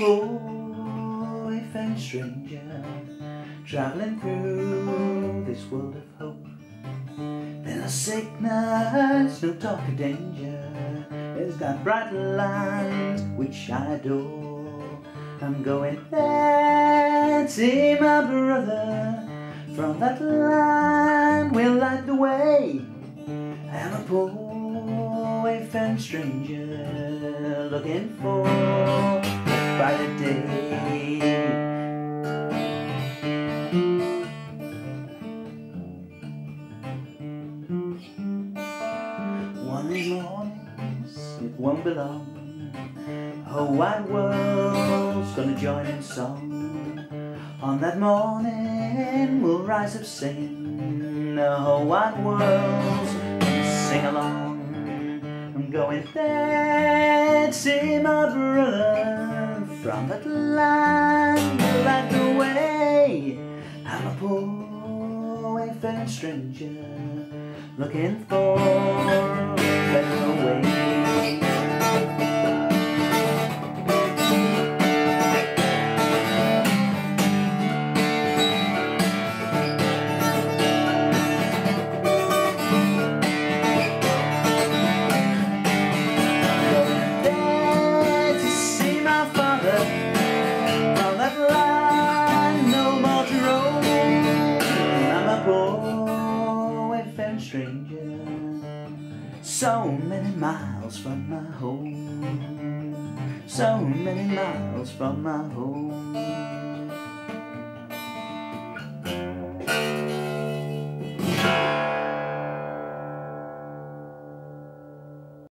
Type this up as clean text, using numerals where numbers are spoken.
poor wayfaring stranger, travelling through this world of hope. There's no sickness, no talk of danger, there's that bright land which I adore. I'm going there to see my brother, from that land we'll light the way. I'm a poor wayfaring stranger, looking for a brighter day. One of these mornings it won't be long, the whole wide world's gonna join in song. On that morning we'll rise up singing, the whole wide world's gonna sing along. I'm going there to see my brother, from that land we'll light the way. I'm a poor wayfaring stranger, looking for a better way. Stranger, so many miles from my home, so many miles from my home.